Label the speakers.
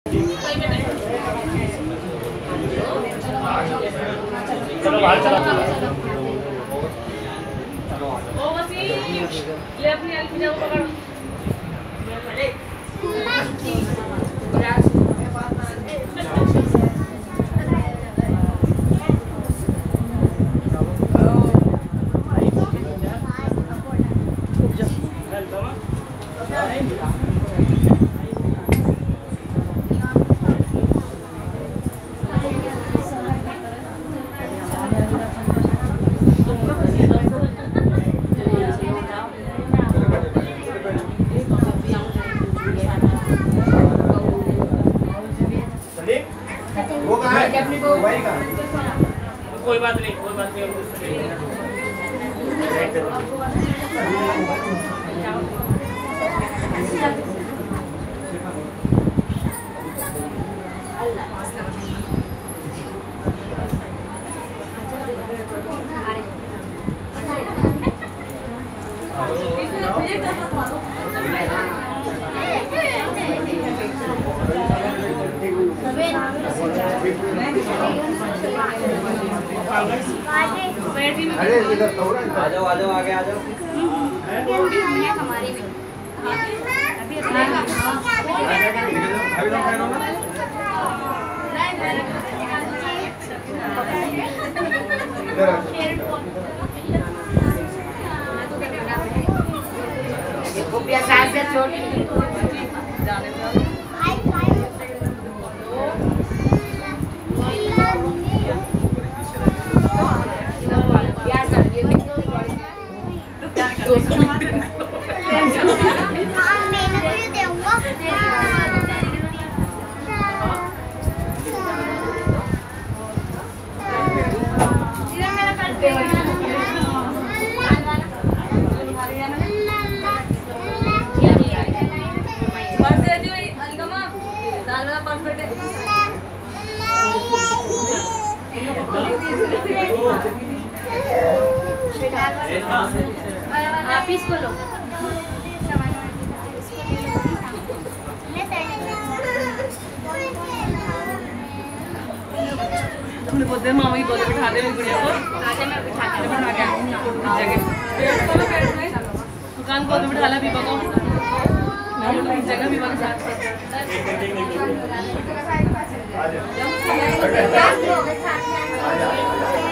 Speaker 1: चलो बाहर चलो।
Speaker 2: ले अपनी अलमीरा को पकड़।
Speaker 1: कोई बात नहीं, कोई बात नहीं।
Speaker 3: अरे इधर तो आ जाओ आगे आ जाओ।
Speaker 4: हमारी भी से छोटी आप इसको लो।
Speaker 2: तुमने बहुत देर मामा की गोद बिठा दे मेरी गुड़िया को।
Speaker 4: आगे मैं बिठा के
Speaker 2: बना के दुकान गोद बिठा ला बीबा को। जगह बीबा के साथ
Speaker 3: आ जाओ।